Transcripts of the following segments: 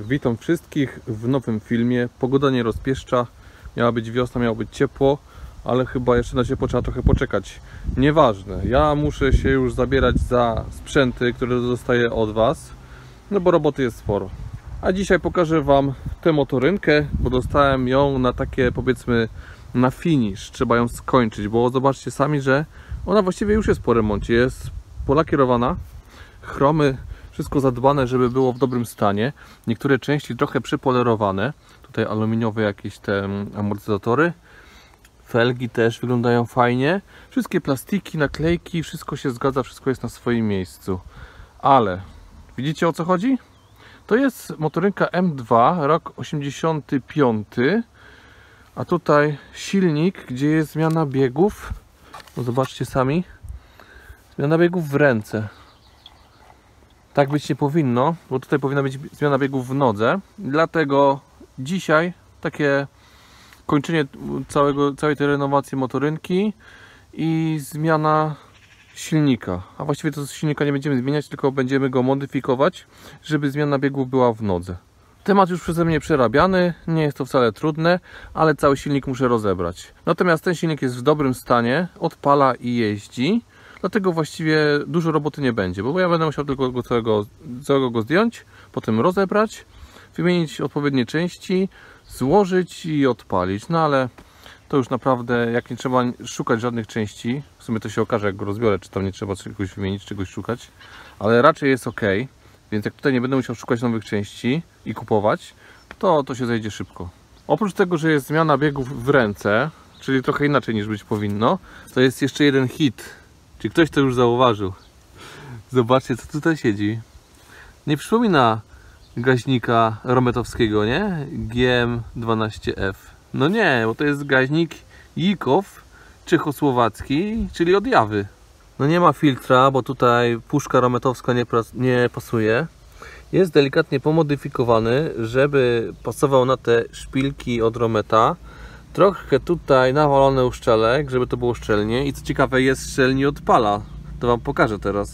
Witam wszystkich w nowym filmie. Pogoda nie rozpieszcza, miała być wiosna, miało być ciepło, ale chyba jeszcze na ciepło trzeba trochę poczekać. Nieważne, ja muszę się już zabierać za sprzęty, które dostaję od Was, no bo roboty jest sporo. A dzisiaj pokażę Wam tę motorynkę, bo dostałem ją na takie, powiedzmy, na finish. Trzeba ją skończyć, bo zobaczcie sami, że ona właściwie już jest po remoncie. Jest polakierowana, chromy, wszystko zadbane, żeby było w dobrym stanie. Niektóre części trochę przypolerowane. Tutaj aluminiowe jakieś te amortyzatory. Felgi też wyglądają fajnie. Wszystkie plastiki, naklejki, wszystko się zgadza, wszystko jest na swoim miejscu. Ale widzicie, o co chodzi? To jest motorynka M2, rok 85. A tutaj silnik, gdzie jest zmiana biegów. No zobaczcie sami. Zmiana biegów w ręce. Tak być nie powinno, bo tutaj powinna być zmiana biegów w nodze. Dlatego dzisiaj takie kończenie całej tej renowacji motorynki i zmiana silnika. A właściwie to silnika nie będziemy zmieniać, tylko będziemy go modyfikować, żeby zmiana biegów była w nodze. Temat już przeze mnie przerabiany, nie jest to wcale trudne, ale cały silnik muszę rozebrać. Natomiast ten silnik jest w dobrym stanie, odpala i jeździ. Dlatego właściwie dużo roboty nie będzie, bo ja będę musiał tylko całego go zdjąć, potem rozebrać, wymienić odpowiednie części, złożyć i odpalić. No ale to już naprawdę, jak nie trzeba szukać żadnych części, w sumie to się okaże, jak go rozbiorę, czy tam nie trzeba czegoś wymienić, czegoś szukać, ale raczej jest ok, więc jak tutaj nie będę musiał szukać nowych części i kupować, to się zejdzie szybko. Oprócz tego, że jest zmiana biegów w ręce, czyli trochę inaczej niż być powinno, to jest jeszcze jeden hit. Czy ktoś to już zauważył? Zobaczcie, co tutaj siedzi. Nie przypomina gaźnika rometowskiego, nie? GM12F. No nie, bo to jest gaźnik Jikow czechosłowacki, czyli od Jawy. No nie ma filtra, bo tutaj puszka rometowska nie pasuje. Jest delikatnie pomodyfikowany, żeby pasował na te szpilki od Rometa. Trochę tutaj nawalony uszczelek, żeby to było szczelnie. I co ciekawe, jest szczelnie odpala. To Wam pokażę teraz.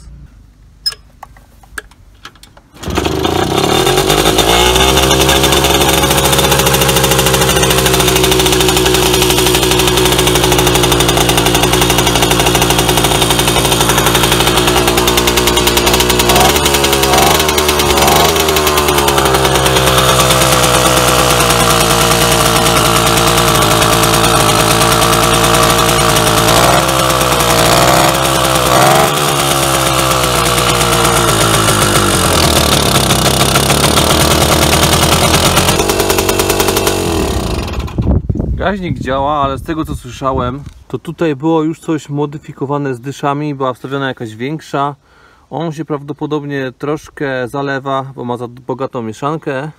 Gaźnik działa, ale z tego co słyszałem, to tutaj było już coś modyfikowane z dyszami, była wstawiona jakaś większa. On się prawdopodobnie troszkę zalewa, bo ma za bogatą mieszankę.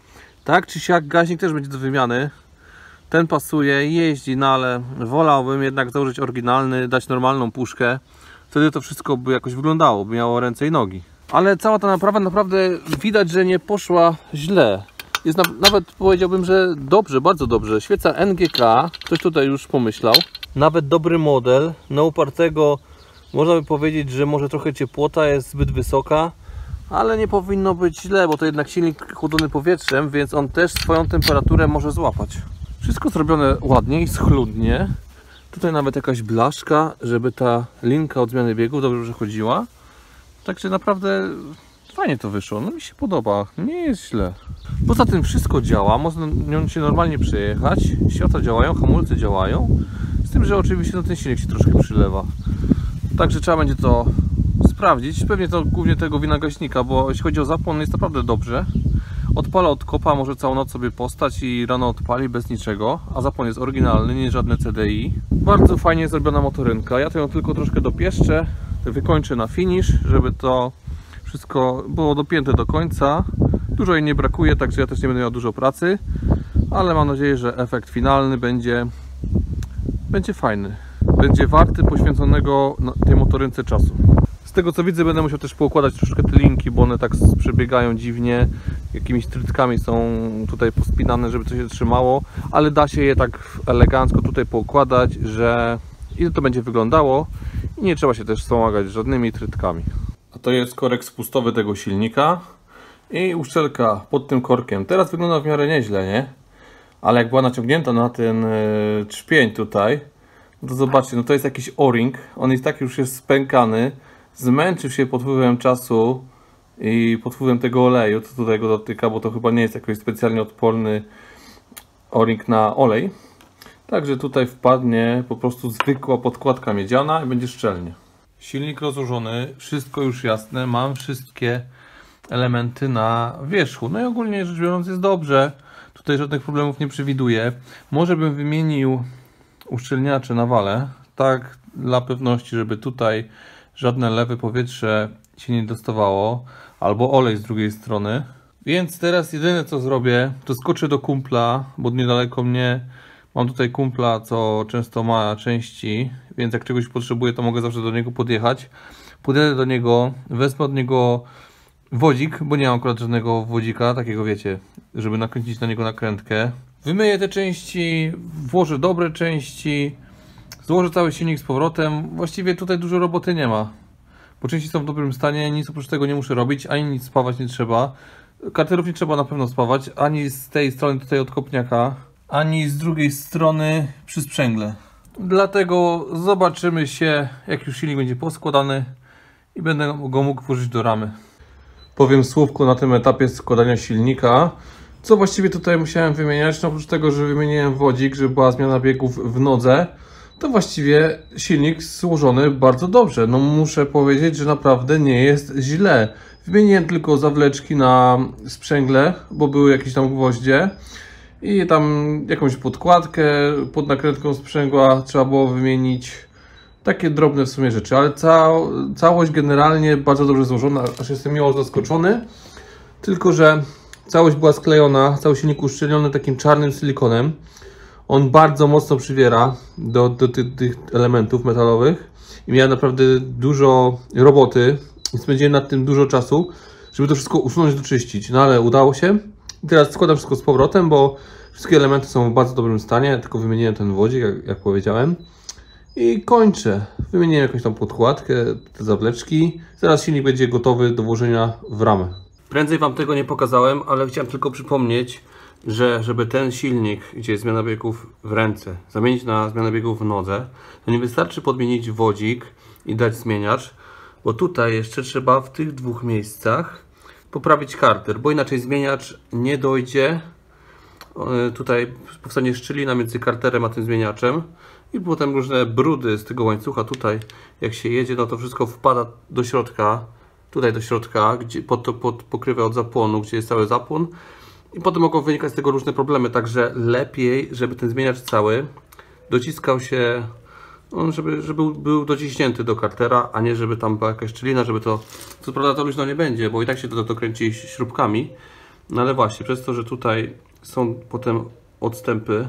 Tak czy siak gaźnik też będzie do wymiany. Ten pasuje, jeździ, no ale wolałbym jednak założyć oryginalny, dać normalną puszkę. Wtedy to wszystko by jakoś wyglądało, by miało ręce i nogi. Ale cała ta naprawa naprawdę widać, że nie poszła źle. Jest nawet powiedziałbym, że dobrze, bardzo dobrze. Świeca NGK, ktoś tutaj już pomyślał. Nawet dobry model, na upartego można by powiedzieć, że może trochę ciepłota jest zbyt wysoka, ale nie powinno być źle, bo to jednak silnik chłodzony powietrzem, więc on też swoją temperaturę może złapać. Wszystko zrobione ładnie i schludnie. Tutaj nawet jakaś blaszka, żeby ta linka od zmiany biegów dobrze przechodziła. Także naprawdę fajnie to wyszło, no mi się podoba, nie jest źle. Poza tym wszystko działa, można nią się normalnie przejechać, światła działają, hamulce działają, z tym, że oczywiście no, ten silnik się troszkę przylewa. Także trzeba będzie to sprawdzić, pewnie to głównie tego wina gaśnika, bo jeśli chodzi o zapłon jest naprawdę dobrze. Odpala od kopa, może całą noc sobie postać i rano odpali bez niczego, a zapłon jest oryginalny, nie żadne CDI. Bardzo fajnie zrobiona motorynka, ja to ją tylko troszkę dopieszczę, wykończę na finish, żeby to wszystko było dopięte do końca. Dużo jej nie brakuje, także ja też nie będę miał dużo pracy, ale mam nadzieję, że efekt finalny będzie fajny. Będzie warty poświęconego tej motorynce czasu. Z tego co widzę, będę musiał też poukładać troszkę te linki, bo one tak przebiegają dziwnie. Jakimiś trytkami są tutaj pospinane, żeby to się trzymało, ale da się je tak elegancko tutaj poukładać, że i to będzie wyglądało i nie trzeba się też wspomagać żadnymi trytkami. A to jest korek spustowy tego silnika. I uszczelka pod tym korkiem. Teraz wygląda w miarę nieźle, nie? Ale jak była naciągnięta na ten trzpień tutaj, no to zobaczcie, no to jest jakiś o-ring. On jest tak już jest spękany. Zmęczył się pod wpływem czasu i pod wpływem tego oleju, co tutaj go dotyka, bo to chyba nie jest jakoś specjalnie odporny o-ring na olej. Także tutaj wpadnie po prostu zwykła podkładka miedziana i będzie szczelnie. Silnik rozłożony, wszystko już jasne, mam wszystkie elementy na wierzchu. No i ogólnie rzecz biorąc jest dobrze. Tutaj żadnych problemów nie przewiduję. Może bym wymienił uszczelniacze na wale, tak dla pewności, żeby tutaj żadne lewe powietrze się nie dostawało, albo olej z drugiej strony. Więc teraz jedyne co zrobię, to skoczę do kumpla, bo niedaleko mnie mam tutaj kumpla, co często ma części, więc jak czegoś potrzebuję, to mogę zawsze do niego podjechać. Podjadę do niego, wezmę od niego wodzik, bo nie mam akurat żadnego wodzika, takiego wiecie, żeby nakręcić na niego nakrętkę. Wymyję te części, włożę dobre części, złożę cały silnik z powrotem. Właściwie tutaj dużo roboty nie ma, bo części są w dobrym stanie, nic oprócz tego nie muszę robić, ani nic spawać nie trzeba. Karterów nie trzeba na pewno spawać, ani z tej strony tutaj od kopniaka, ani z drugiej strony przy sprzęgle. Dlatego zobaczymy się, jak już silnik będzie poskładany i będę go mógł włożyć do ramy. Powiem słówko na tym etapie składania silnika. Co właściwie tutaj musiałem wymieniać? No oprócz tego, że wymieniłem wodzik, żeby była zmiana biegów w nodze, to właściwie silnik złożony bardzo dobrze. No muszę powiedzieć, że naprawdę nie jest źle. Wymieniłem tylko zawleczki na sprzęgle, bo były jakieś tam gwoździe i tam jakąś podkładkę pod nakrętką sprzęgła trzeba było wymienić. Takie drobne w sumie rzeczy, ale całość generalnie bardzo dobrze złożona, aż jestem miło zaskoczony. Tylko że całość była sklejona, cały silnik uszczelniony takim czarnym silikonem. On bardzo mocno przywiera do tych elementów metalowych i miałem naprawdę dużo roboty i spędziłem nad tym dużo czasu, żeby to wszystko usunąć, doczyścić. No ale udało się. I teraz składam wszystko z powrotem, bo wszystkie elementy są w bardzo dobrym stanie, tylko wymieniłem ten wodzik, jak powiedziałem. I kończę. Wymieniłem jakąś tam podkładkę, te zawleczki. Zaraz silnik będzie gotowy do włożenia w ramę. Prędzej Wam tego nie pokazałem, ale chciałem tylko przypomnieć, że żeby ten silnik, gdzie jest zmiana biegów w ręce, zamienić na zmianę biegów w nodze, to nie wystarczy podmienić wodzik i dać zmieniacz, bo tutaj jeszcze trzeba w tych dwóch miejscach poprawić karter, bo inaczej zmieniacz nie dojdzie. Tutaj powstanie szczelina między karterem a tym zmieniaczem i potem różne brudy z tego łańcucha tutaj, jak się jedzie, no to wszystko wpada do środka, tutaj do środka, gdzie pod pokrywę od zapłonu, gdzie jest cały zapłon i potem mogą wynikać z tego różne problemy, także lepiej, żeby ten zmieniacz cały dociskał się, no, żeby był dociśnięty do kartera, a nie żeby tam była jakaś szczelina, żeby to, co prawda to luźno nie będzie, bo i tak się to kręci śrubkami, no ale właśnie, przez to, że tutaj są potem odstępy,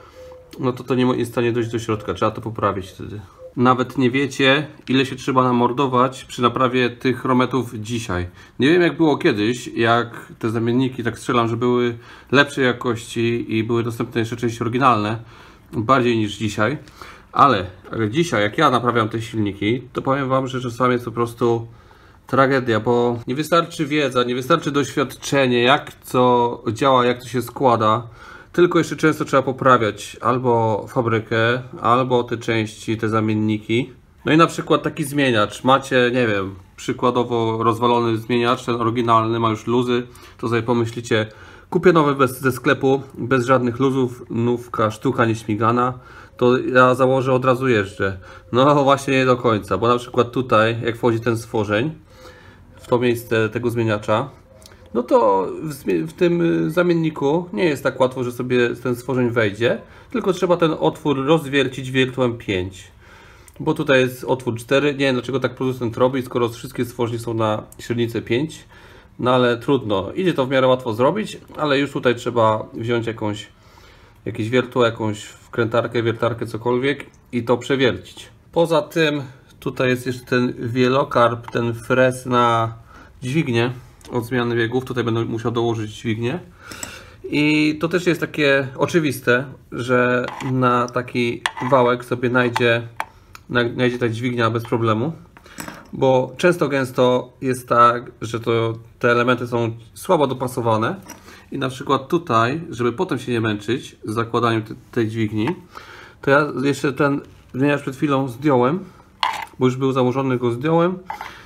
no to nie jest w stanie dojść do środka, trzeba to poprawić wtedy. Nawet nie wiecie, ile się trzeba namordować przy naprawie tych chrometów dzisiaj. Nie wiem jak było kiedyś, jak te zamienniki, tak strzelam, że były lepszej jakości i były dostępne jeszcze części oryginalne, bardziej niż dzisiaj. Ale dzisiaj, jak ja naprawiam te silniki, to powiem Wam, że czasami jest po prostu tragedia, bo nie wystarczy wiedza, nie wystarczy doświadczenie, jak co działa, jak to się składa. Tylko jeszcze często trzeba poprawiać albo fabrykę, albo te części, te zamienniki. No i na przykład taki zmieniacz. Macie, nie wiem, przykładowo rozwalony zmieniacz, ten oryginalny ma już luzy. To sobie pomyślicie, kupię nowy ze sklepu, bez żadnych luzów, nówka, sztuka nieśmigana. To ja założę, od razu jeżdżę. No właśnie nie do końca, bo na przykład tutaj, jak wchodzi ten stworzeń, w to miejsce tego zmieniacza, no to w tym zamienniku nie jest tak łatwo, że sobie ten stworzeń wejdzie, tylko trzeba ten otwór rozwiercić wiertłem 5. Bo tutaj jest otwór 4. Nie wiem dlaczego tak producent robi, skoro wszystkie stworzenie są na średnicę 5. No ale trudno. Idzie to w miarę łatwo zrobić, ale już tutaj trzeba wziąć jakieś wiertło, jakąś wkrętarkę, wiertarkę, cokolwiek i to przewiercić. Poza tym tutaj jest jeszcze ten wielokarp, ten fres na dźwignię od zmiany biegów. Tutaj będę musiał dołożyć dźwignię. I to też jest takie oczywiste, że na taki wałek sobie najdzie ta dźwignia bez problemu. bo często gęsto jest tak, że te elementy są słabo dopasowane i na przykład tutaj, żeby potem się nie męczyć z zakładaniem tej dźwigni, to ja jeszcze ten zmieniacz przed chwilą zdjąłem, bo już był założony, go zdjąłem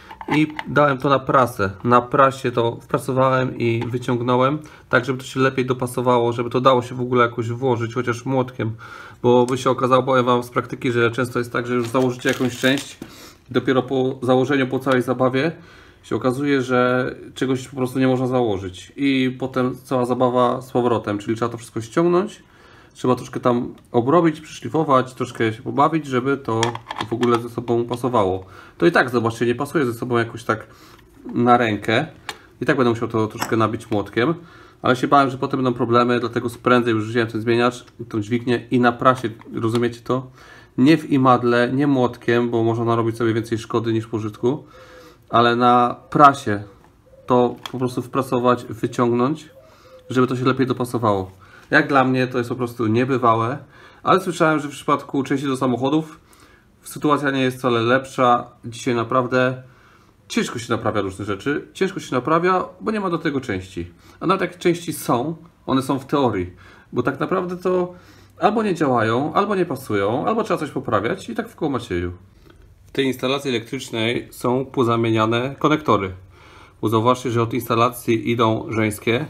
i dałem to na prasę. Na prasie to wprasowałem i wyciągnąłem, tak żeby to się lepiej dopasowało, żeby to dało się w ogóle jakoś włożyć, chociaż młotkiem, bo by się okazało, powiem wam z praktyki, że często jest tak, że już założycie jakąś część, dopiero po założeniu, po całej zabawie się okazuje, że czegoś po prostu nie można założyć i potem cała zabawa z powrotem, czyli trzeba to wszystko ściągnąć, trzeba troszkę tam obrobić, przyszlifować, troszkę się pobawić, żeby to w ogóle ze sobą pasowało. To i tak, zobaczcie, nie pasuje ze sobą jakoś tak na rękę. I tak będę musiał to troszkę nabić młotkiem, ale się bałem, że potem będą problemy, dlatego prędzej już wziąłem ten zmieniacz, tą dźwignię i na prasie, rozumiecie to? Nie w imadle, nie młotkiem, bo można narobić sobie więcej szkody niż pożytku, ale na prasie to po prostu wprasować, wyciągnąć, żeby to się lepiej dopasowało. Jak dla mnie to jest po prostu niebywałe, ale słyszałem, że w przypadku części do samochodów sytuacja nie jest wcale lepsza. Dzisiaj naprawdę ciężko się naprawia różne rzeczy. Ciężko się naprawia, bo nie ma do tego części. A nawet jak części są, one są w teorii, bo tak naprawdę to albo nie działają, albo nie pasują, albo trzeba coś poprawiać i tak w koło Macieju. W tej instalacji elektrycznej są pozamieniane konektory. Bo zauważcie, że od instalacji idą żeńskie,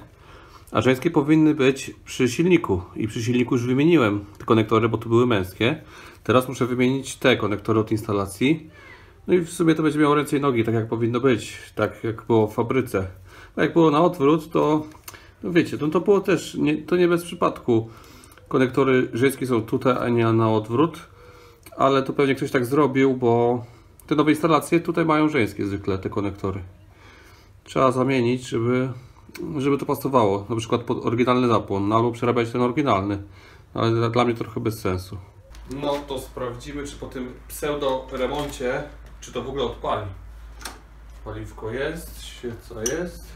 a żeńskie powinny być przy silniku. I przy silniku już wymieniłem te konektory, bo tu były męskie. Teraz muszę wymienić te konektory od instalacji. No i w sumie to będzie miało ręce i nogi, tak jak powinno być. Tak jak było w fabryce. A jak było na odwrót, to no wiecie, to było też, to nie bez przypadku. Konektory żeńskie są tutaj, a nie na odwrót. Ale to pewnie ktoś tak zrobił, bo te nowe instalacje tutaj mają żeńskie zwykle, te konektory. Trzeba zamienić, żeby to pasowało, na przykład pod oryginalny zapłon, no, albo przerabiać ten oryginalny, ale dla mnie to trochę bez sensu. No to sprawdzimy, czy po tym pseudo remoncie, czy to w ogóle odpali. Paliwko jest, świeca jest.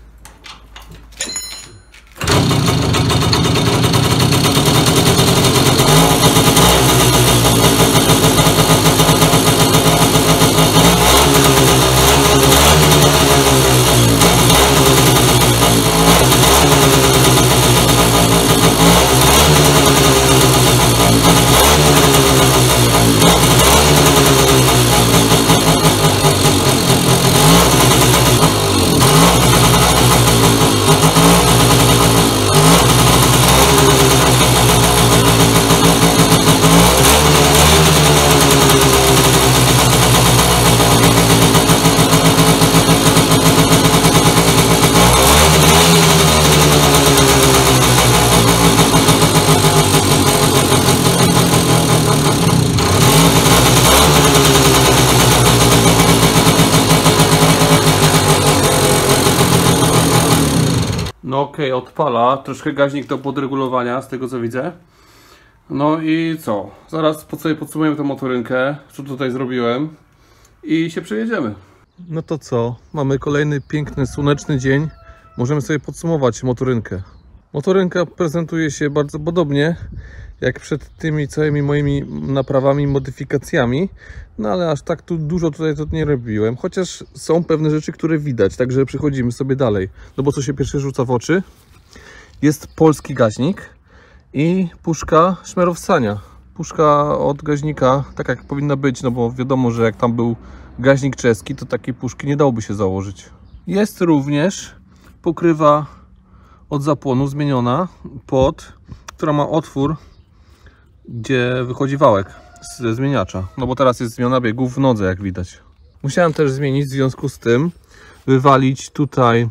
No okej, odpala, troszkę gaźnik do podregulowania z tego co widzę. No i co? Zaraz sobie podsumujemy tę motorynkę, co tutaj zrobiłem i się przejedziemy. No to co? Mamy kolejny piękny, słoneczny dzień. Możemy sobie podsumować motorynkę. Motorynka prezentuje się bardzo podobnie jak przed tymi całymi moimi naprawami, modyfikacjami. No ale aż tak tu dużo tutaj to nie robiłem. Chociaż są pewne rzeczy, które widać. Także przechodzimy sobie dalej. No bo co się pierwsze rzuca w oczy? Jest polski gaźnik i puszka szmerowsania. Puszka od gaźnika, tak jak powinna być, no bo wiadomo, że jak tam był gaźnik czeski, to takiej puszki nie dałoby się założyć. Jest również pokrywa od zapłonu zmieniona która ma otwór, gdzie wychodzi wałek ze zmieniacza. No bo teraz jest zmiana biegów w nodze, jak widać. Musiałem też zmienić w związku z tym, wywalić tutaj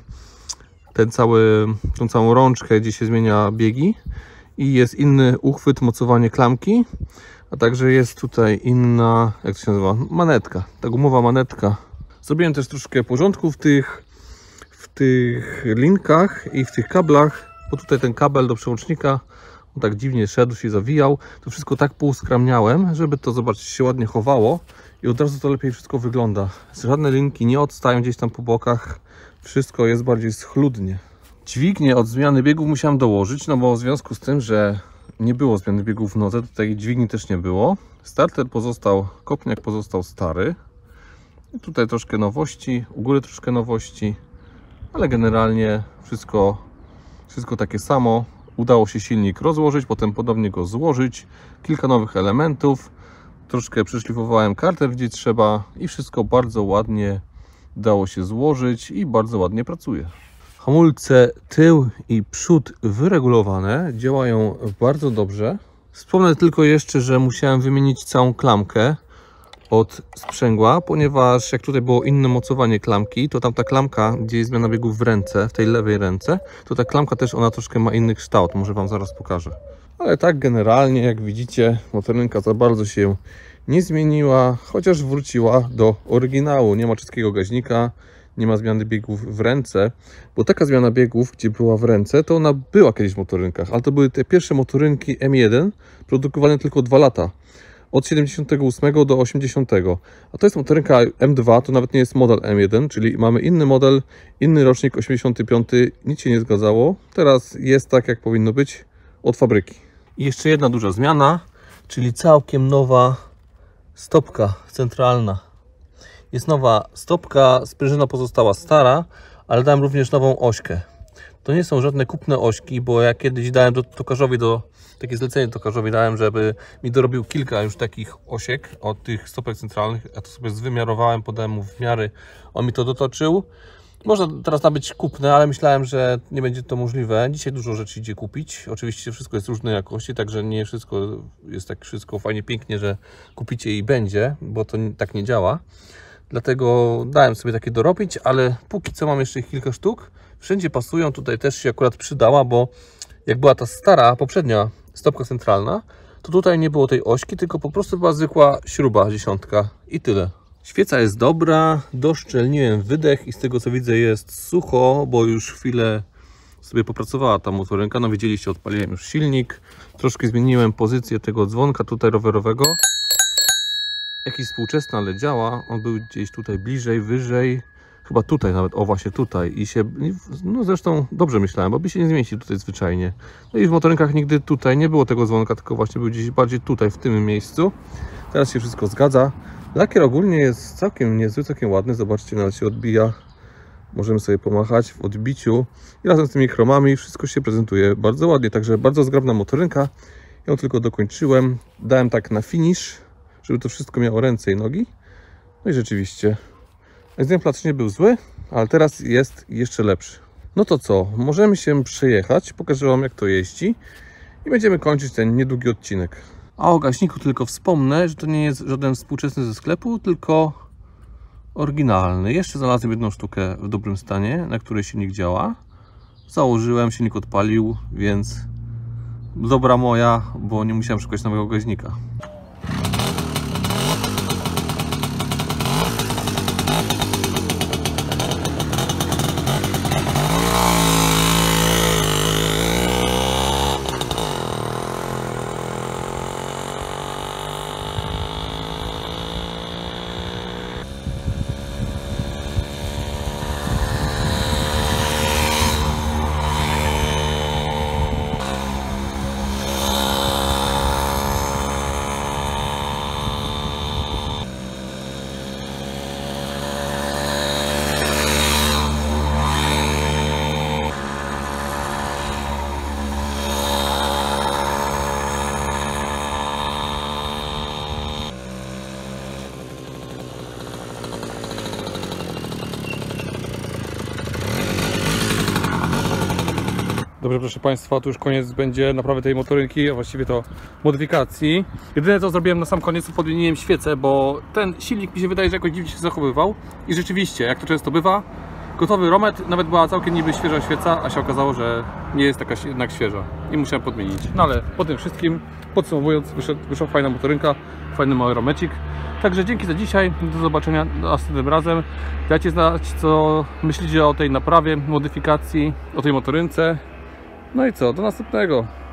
tą całą rączkę, gdzie się zmienia biegi. I jest inny uchwyt, mocowanie klamki. A także jest tutaj inna, jak to się nazywa, manetka. Ta gumowa manetka. Zrobiłem też troszkę porządku w tych linkach i w tych kablach. Bo tutaj ten kabel do przełącznika on tak dziwnie szedł, się zawijał. To wszystko tak pouskramniałem, żeby to, zobaczcie, się ładnie chowało. I od razu to lepiej wszystko wygląda. Żadne linki nie odstają gdzieś tam po bokach. Wszystko jest bardziej schludnie. Dźwignię od zmiany biegów musiałem dołożyć, no bo w związku z tym, że nie było zmiany biegów w nodze, to tej dźwigni też nie było. Starter pozostał, kopniak pozostał stary. Tutaj troszkę nowości, u góry troszkę nowości, ale generalnie wszystko takie samo. Udało się silnik rozłożyć, potem podobnie go złożyć. Kilka nowych elementów. Troszkę przyszlifowałem karter gdzie trzeba i wszystko bardzo ładnie dało się złożyć i bardzo ładnie pracuje. Hamulce tył i przód wyregulowane, działają bardzo dobrze. Wspomnę tylko jeszcze, że musiałem wymienić całą klamkę od sprzęgła, ponieważ jak tutaj było inne mocowanie klamki, to tam ta klamka, gdzie jest zmiana biegów w ręce, w tej lewej ręce, to ta klamka też ona troszkę ma inny kształt, może Wam zaraz pokażę. Ale tak generalnie, jak widzicie, motorynka za bardzo się nie zmieniła, chociaż wróciła do oryginału. Nie ma czeskiego gaźnika, nie ma zmiany biegów w ręce, bo taka zmiana biegów, gdzie była w ręce, to ona była kiedyś w motorynkach, ale to były te pierwsze motorynki M1, produkowane tylko 2 lata. Od 78 do 80. A to jest motorynka M2, to nawet nie jest model M1, czyli mamy inny model, inny rocznik 85, nic się nie zgadzało. Teraz jest tak, jak powinno być od fabryki. I jeszcze jedna duża zmiana, czyli całkiem nowa stopka centralna. Jest nowa stopka, sprężyna pozostała stara, ale dałem również nową ośkę. To nie są żadne kupne ośki, bo ja kiedyś dałem tokarzowi takie zlecenie tokarzowi dałem, żeby mi dorobił kilka już takich osiek od tych stopek centralnych. Ja to sobie zwymiarowałem, podałem mu w miary, on mi to dotoczył. Można teraz nabyć kupne, ale myślałem, że nie będzie to możliwe. Dzisiaj dużo rzeczy idzie kupić. Oczywiście wszystko jest różnej jakości, także nie wszystko jest tak wszystko fajnie, pięknie, że kupicie i będzie, bo to tak nie działa. Dlatego dałem sobie takie dorobić, ale póki co mam jeszcze ich kilka sztuk. Wszędzie pasują, tutaj też się akurat przydała, bo jak była ta stara, poprzednia stopka centralna, to tutaj nie było tej ośki, tylko po prostu była zwykła śruba 10 i tyle. Świeca jest dobra, doszczelniłem wydech i z tego co widzę jest sucho, bo już chwilę sobie popracowała ta motorynka. No widzieliście, odpaliłem już silnik, troszkę zmieniłem pozycję tego dzwonka tutaj rowerowego. Jakiś współczesny, ale działa. On był gdzieś tutaj bliżej, wyżej. Chyba tutaj nawet, o właśnie tutaj. I się, no zresztą dobrze myślałem, bo by się nie zmieścił tutaj zwyczajnie. No i w motorynkach nigdy tutaj nie było tego dzwonka, tylko właśnie był gdzieś bardziej tutaj, w tym miejscu. Teraz się wszystko zgadza. Lakier ogólnie jest całkiem niezły, całkiem ładny. Zobaczcie, nawet się odbija. Możemy sobie pomachać w odbiciu. I razem z tymi chromami wszystko się prezentuje bardzo ładnie. Także bardzo zgrabna motorynka. Ją tylko dokończyłem. Dałem tak na finish, żeby to wszystko miało ręce i nogi. No i rzeczywiście egzemplarz nie był zły, ale teraz jest jeszcze lepszy. No to co? Możemy się przejechać. Pokażę Wam, jak to jeździ. I będziemy kończyć ten niedługi odcinek. A o gaśniku tylko wspomnę, że to nie jest żaden współczesny ze sklepu, tylko oryginalny. Jeszcze znalazłem jedną sztukę w dobrym stanie, na której silnik działa. Założyłem, silnik odpalił, więc dobra moja, bo nie musiałem szukać nowego gaźnika. Dobrze, proszę Państwa, tu już koniec będzie naprawy tej motorynki, a właściwie to modyfikacji. Jedyne co zrobiłem na sam koniec, to podmieniłem świecę, bo ten silnik mi się wydaje, że jakoś dziwnie się zachowywał. I rzeczywiście, jak to często bywa, gotowy romet, nawet była całkiem niby świeża świeca, a się okazało, że nie jest taka jednak świeża. I musiałem podmienić. No ale po tym wszystkim, podsumowując, wyszła fajna motorynka, fajny mały romecik. Także dzięki za dzisiaj, do zobaczenia następnym razem. Dajcie znać, co myślicie o tej naprawie, modyfikacji, o tej motorynce. No i co, do następnego.